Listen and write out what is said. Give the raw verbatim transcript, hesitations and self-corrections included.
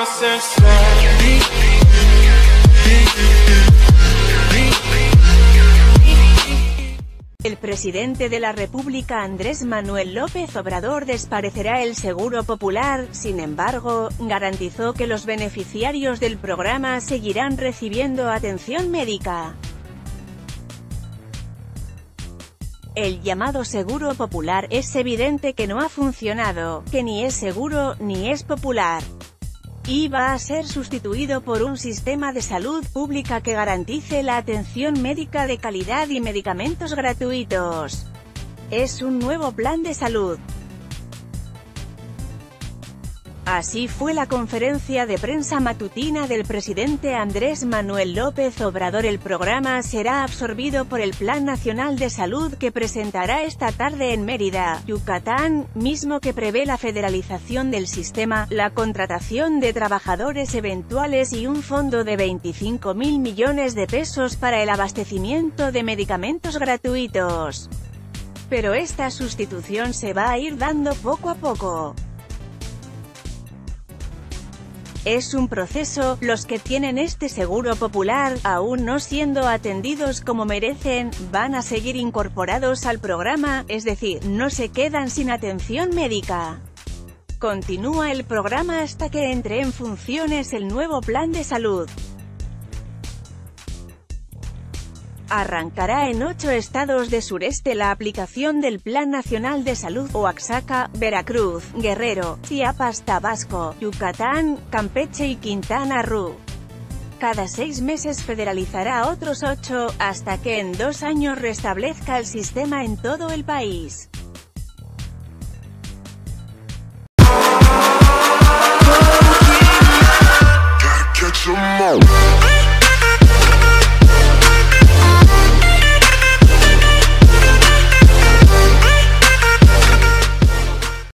El presidente de la República Andrés Manuel López Obrador desaparecerá el Seguro Popular, sin embargo, garantizó que los beneficiarios del programa seguirán recibiendo atención médica. El llamado Seguro Popular es evidente que no ha funcionado, que ni es seguro, ni es popular. Y va a ser sustituido por un sistema de salud pública que garantice la atención médica de calidad y medicamentos gratuitos. Es un nuevo plan de salud. Así fue la conferencia de prensa matutina del presidente Andrés Manuel López Obrador. El programa será absorbido por el Plan Nacional de Salud que presentará esta tarde en Mérida, Yucatán, mismo que prevé la federalización del sistema, la contratación de trabajadores eventuales y un fondo de veinticinco mil millones de pesos para el abastecimiento de medicamentos gratuitos. Pero esta sustitución se va a ir dando poco a poco. Es un proceso. Los que tienen este seguro popular, aún no siendo atendidos como merecen, van a seguir incorporados al programa, es decir, no se quedan sin atención médica. Continúa el programa hasta que entre en funciones el nuevo plan de salud. Arrancará en ocho estados de sureste la aplicación del Plan Nacional de Salud: Oaxaca, Veracruz, Guerrero, Chiapas, Tabasco, Yucatán, Campeche y Quintana Roo. Cada seis meses federalizará otros ocho, hasta que en dos años restablezca el sistema en todo el país.